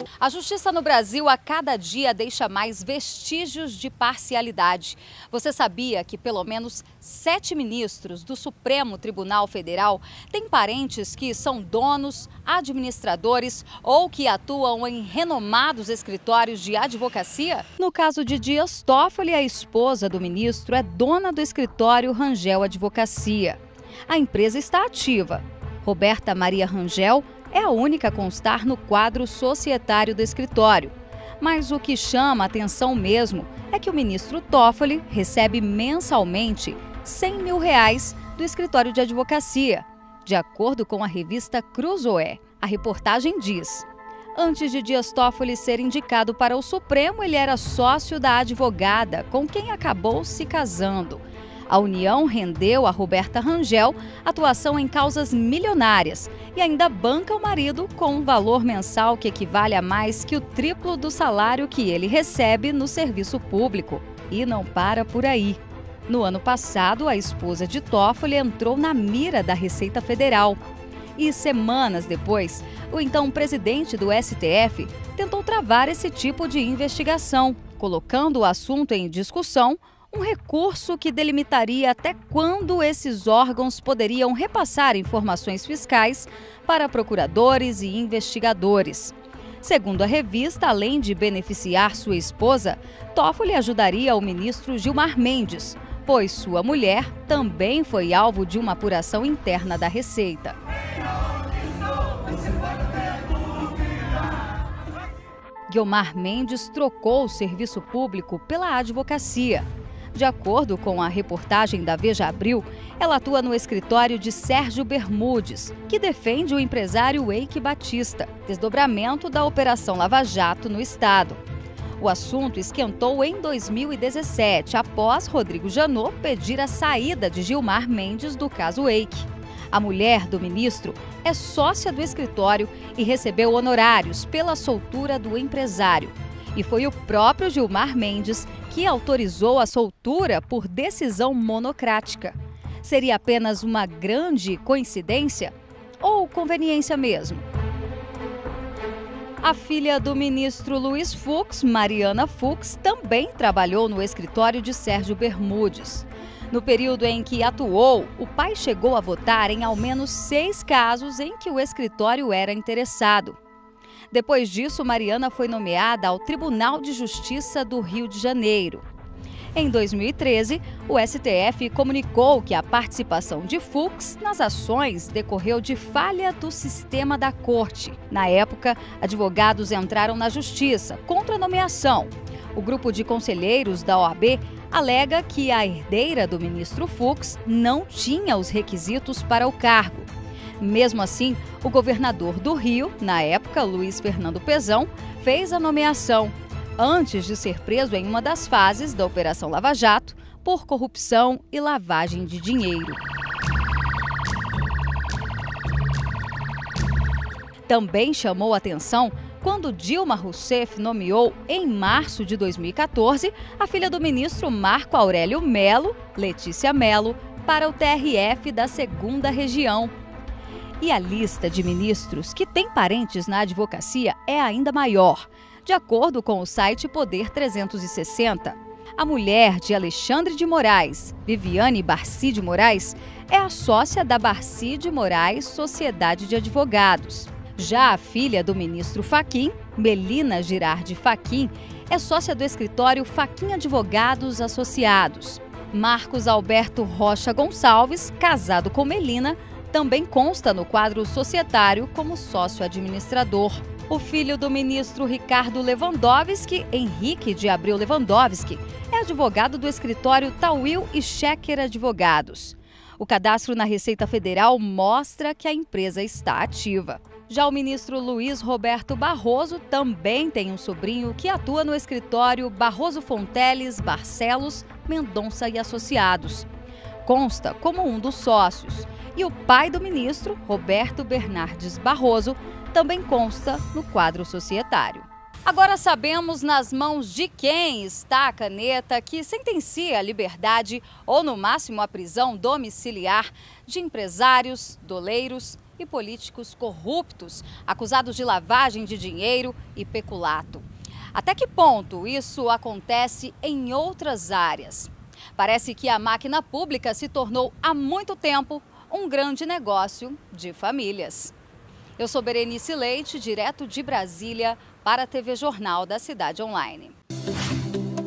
A justiça no Brasil a cada dia deixa mais vestígios de parcialidade. Você sabia que pelo menos 7 ministros do Supremo Tribunal Federal têm parentes que são donos, administradores ou que atuam em renomados escritórios de advocacia? No caso de Dias Toffoli, a esposa do ministro é dona do escritório Rangel Advocacia. A empresa está ativa. Roberta Maria Rangel é a única a constar no quadro societário do escritório. Mas o que chama a atenção mesmo é que o ministro Toffoli recebe mensalmente R$100 mil do escritório de advocacia, de acordo com a revista Cruzoé. A reportagem diz: antes de Dias Toffoli ser indicado para o Supremo, ele era sócio da advogada, com quem acabou se casando. A união rendeu a Roberta Rangel atuação em causas milionárias e ainda banca o marido com um valor mensal que equivale a mais que o triplo do salário que ele recebe no serviço público. E não para por aí. No ano passado, a esposa de Toffoli entrou na mira da Receita Federal. E semanas depois, o então presidente do STF tentou travar esse tipo de investigação, colocando o assunto em discussão, um recurso que delimitaria até quando esses órgãos poderiam repassar informações fiscais para procuradores e investigadores. Segundo a revista, além de beneficiar sua esposa, Toffoli ajudaria o ministro Gilmar Mendes, pois sua mulher também foi alvo de uma apuração interna da Receita. Gilmar Mendes trocou o serviço público pela advocacia. De acordo com a reportagem da Veja Abril, ela atua no escritório de Sérgio Bermudes, que defende o empresário Eike Batista, desdobramento da Operação Lava Jato no estado. O assunto esquentou em 2017, após Rodrigo Janot pedir a saída de Gilmar Mendes do caso Eike. A mulher do ministro é sócia do escritório e recebeu honorários pela soltura do empresário. E foi o próprio Gilmar Mendes que autorizou a soltura por decisão monocrática. Seria apenas uma grande coincidência ou conveniência mesmo? A filha do ministro Luiz Fux, Mariana Fux, também trabalhou no escritório de Sérgio Bermudes. No período em que atuou, o pai chegou a votar em ao menos 6 casos em que o escritório era interessado. Depois disso, Mariana foi nomeada ao Tribunal de Justiça do Rio de Janeiro. Em 2013, o STF comunicou que a participação de Fux nas ações decorreu de falha do sistema da corte. Na época, advogados entraram na justiça contra a nomeação. O grupo de conselheiros da OAB alega que a herdeira do ministro Fux não tinha os requisitos para o cargo. Mesmo assim, o governador do Rio, na época, Luiz Fernando Pezão, fez a nomeação, antes de ser preso em uma das fases da Operação Lava Jato por corrupção e lavagem de dinheiro. Também chamou atenção quando Dilma Rousseff nomeou, em março de 2014, a filha do ministro Marco Aurélio Mello, Letícia Mello, para o TRF da 2ª Região. E a lista de ministros que têm parentes na advocacia é ainda maior. De acordo com o site Poder 360, a mulher de Alexandre de Moraes, Viviane Barci de Moraes, é a sócia da Barci de Moraes Sociedade de Advogados. Já a filha do ministro Fachin, Melina Girardi Fachin, é sócia do escritório Fachin Advogados Associados. Marcos Alberto Rocha Gonçalves, casado com Melina, também consta no quadro societário como sócio administrador. O filho do ministro Ricardo Lewandowski, Henrique de Abreu Lewandowski, é advogado do escritório Tawil e Schecker Advogados. O cadastro na Receita Federal mostra que a empresa está ativa. Já o ministro Luiz Roberto Barroso também tem um sobrinho que atua no escritório Barroso Fonteles, Barcelos, Mendonça e Associados. Consta como um dos sócios. E o pai do ministro, Roberto Bernardes Barroso, também consta no quadro societário. Agora sabemos nas mãos de quem está a caneta que sentencia a liberdade ou, no máximo, a prisão domiciliar de empresários, doleiros e políticos corruptos, acusados de lavagem de dinheiro e peculato. Até que ponto isso acontece em outras áreas? Parece que a máquina pública se tornou há muito tempo um grande negócio de famílias. Eu sou Berenice Leite, direto de Brasília, para a TV Jornal da Cidade Online.